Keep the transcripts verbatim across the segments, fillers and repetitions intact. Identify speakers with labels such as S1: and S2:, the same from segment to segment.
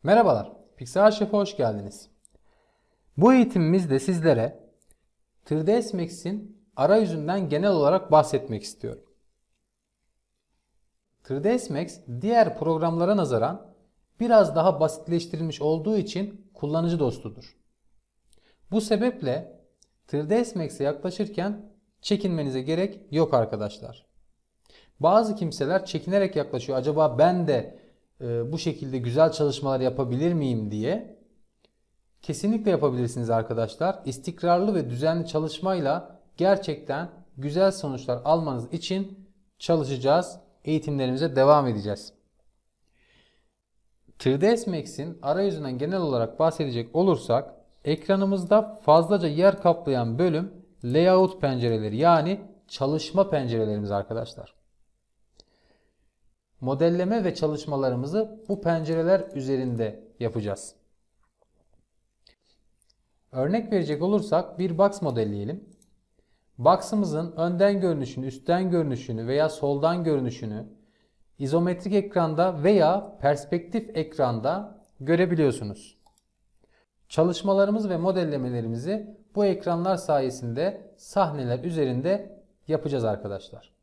S1: Merhabalar, Pixel Arşiv'e hoş geldiniz. Bu eğitimimizde sizlere üç D S Max'in arayüzünden genel olarak bahsetmek istiyorum. üç D S Max diğer programlara nazaran biraz daha basitleştirilmiş olduğu için kullanıcı dostudur. Bu sebeple üç D S Max'e yaklaşırken çekinmenize gerek yok arkadaşlar. Bazı kimseler çekinerek yaklaşıyor. Acaba ben de e, bu şekilde güzel çalışmalar yapabilir miyim diye. Kesinlikle yapabilirsiniz arkadaşlar. İstikrarlı ve düzenli çalışmayla gerçekten güzel sonuçlar almanız için çalışacağız. Eğitimlerimize devam edeceğiz. üç D S Max'in arayüzünden genel olarak bahsedecek olursak, ekranımızda fazlaca yer kaplayan bölüm layout pencereleri, yani çalışma pencerelerimiz arkadaşlar. Modelleme ve çalışmalarımızı bu pencereler üzerinde yapacağız. Örnek verecek olursak bir box modelleyelim. Box'ımızın önden görünüşünü, üstten görünüşünü veya soldan görünüşünü izometrik ekranda veya perspektif ekranda görebiliyorsunuz. Çalışmalarımız ve modellemelerimizi bu ekranlar sayesinde sahneler üzerinde yapacağız arkadaşlar.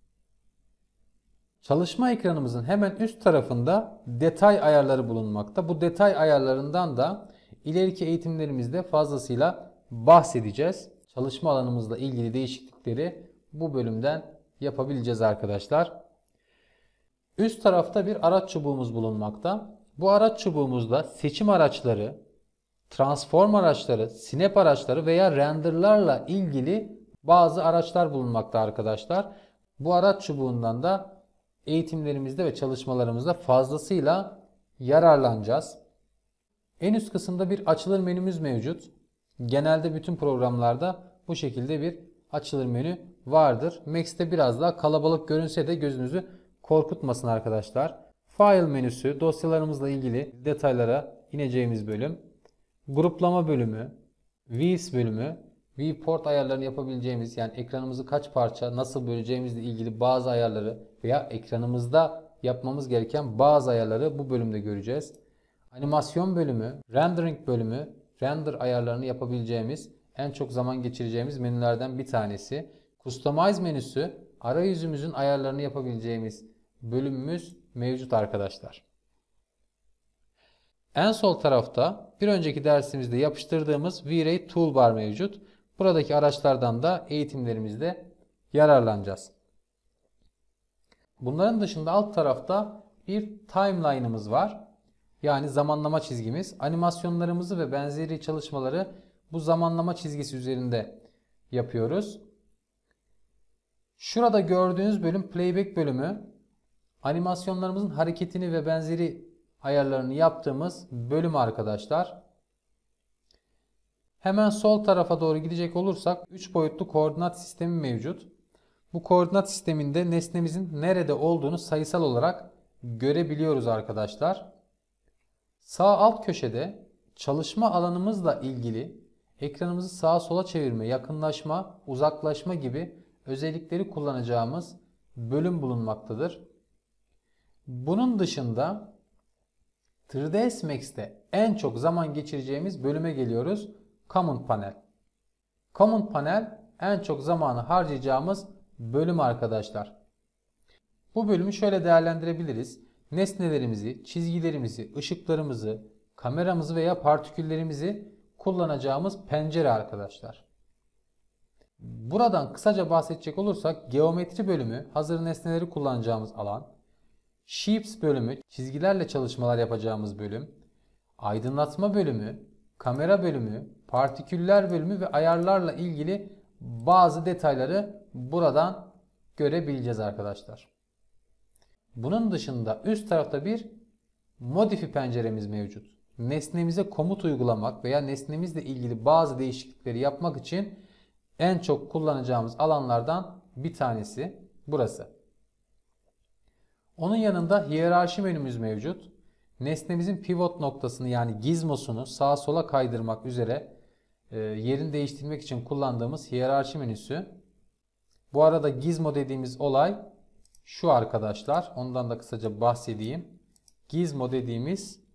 S1: Çalışma ekranımızın hemen üst tarafında detay ayarları bulunmakta. Bu detay ayarlarından da ileriki eğitimlerimizde fazlasıyla bahsedeceğiz. Çalışma alanımızla ilgili değişiklikleri bu bölümden yapabileceğiz arkadaşlar. Üst tarafta bir araç çubuğumuz bulunmakta. Bu araç çubuğumuzda seçim araçları, transform araçları, snap araçları veya renderlarla ilgili bazı araçlar bulunmakta arkadaşlar. Bu araç çubuğundan da eğitimlerimizde ve çalışmalarımızda fazlasıyla yararlanacağız. En üst kısımda bir açılır menümüz mevcut. Genelde bütün programlarda bu şekilde bir açılır menü vardır. Max'te biraz daha kalabalık görünse de gözünüzü korkutmasın arkadaşlar. File menüsü, dosyalarımızla ilgili detaylara ineceğimiz bölüm. Gruplama bölümü, Views bölümü, viewport ayarlarını yapabileceğimiz, yani ekranımızı kaç parça nasıl böleceğimizle ilgili bazı ayarları veya ekranımızda yapmamız gereken bazı ayarları bu bölümde göreceğiz. Animasyon bölümü, rendering bölümü, render ayarlarını yapabileceğimiz, en çok zaman geçireceğimiz menülerden bir tanesi. Customize menüsü, arayüzümüzün ayarlarını yapabileceğimiz bölümümüz mevcut arkadaşlar. En sol tarafta bir önceki dersimizde yapıştırdığımız V-Ray Toolbar mevcut. Buradaki araçlardan da eğitimlerimizde yararlanacağız. Bunların dışında alt tarafta bir timeline'ımız var. Yani zamanlama çizgimiz. Animasyonlarımızı ve benzeri çalışmaları bu zamanlama çizgisi üzerinde yapıyoruz. Şurada gördüğünüz bölüm playback bölümü. Animasyonlarımızın hareketini ve benzeri ayarlarını yaptığımız bölüm arkadaşlar. Hemen sol tarafa doğru gidecek olursak üç boyutlu koordinat sistemi mevcut. Bu koordinat sisteminde nesnemizin nerede olduğunu sayısal olarak görebiliyoruz arkadaşlar. Sağ alt köşede çalışma alanımızla ilgili ekranımızı sağa sola çevirme, yakınlaşma, uzaklaşma gibi özellikleri kullanacağımız bölüm bulunmaktadır. Bunun dışında üç D S Max'te en çok zaman geçireceğimiz bölüme geliyoruz. Command Panel. Command Panel en çok zamanı harcayacağımız bölüm arkadaşlar. Bu bölümü şöyle değerlendirebiliriz. Nesnelerimizi, çizgilerimizi, ışıklarımızı, kameramızı veya partiküllerimizi kullanacağımız pencere arkadaşlar. Buradan kısaca bahsedecek olursak geometri bölümü, hazır nesneleri kullanacağımız alan. Shapes bölümü, çizgilerle çalışmalar yapacağımız bölüm. Aydınlatma bölümü, kamera bölümü, partiküller bölümü ve ayarlarla ilgili bazı detayları buradan görebileceğiz arkadaşlar. Bunun dışında üst tarafta bir modify penceremiz mevcut. Nesnemize komut uygulamak veya nesnemizle ilgili bazı değişiklikleri yapmak için en çok kullanacağımız alanlardan bir tanesi burası. Onun yanında hiyerarşi menümüz mevcut. Nesnemizin pivot noktasını, yani gizmosunu sağa sola kaydırmak üzere e, yerini değiştirmek için kullandığımız hiyerarşi menüsü. Bu arada gizmo dediğimiz olay şu arkadaşlar. Ondan da kısaca bahsedeyim. Gizmo dediğimiz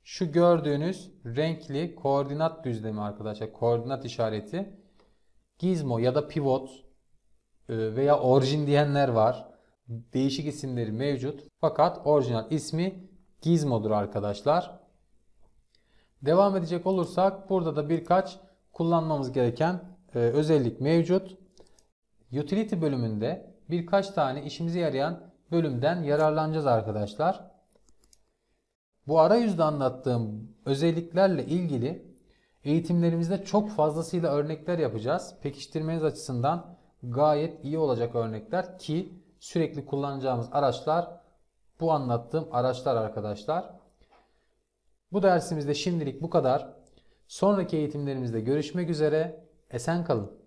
S1: Şu gördüğünüz renkli koordinat düzlemi arkadaşlar, koordinat işareti Gizmo ya da pivot e, veya orijin diyenler var. Değişik isimleri mevcut. Fakat orijinal ismi Gizmo'dur arkadaşlar. Devam edecek olursak burada da birkaç kullanmamız gereken e, özellik mevcut. Utility bölümünde birkaç tane işimize yarayan bölümden yararlanacağız arkadaşlar. Bu arayüzde anlattığım özelliklerle ilgili eğitimlerimizde çok fazlasıyla örnekler yapacağız. Pekiştirmeniz açısından gayet iyi olacak örnekler ki sürekli kullanacağımız araçlar bu anlattığım araçlar arkadaşlar. Bu dersimizde şimdilik bu kadar. Sonraki eğitimlerimizde görüşmek üzere. Esen kalın.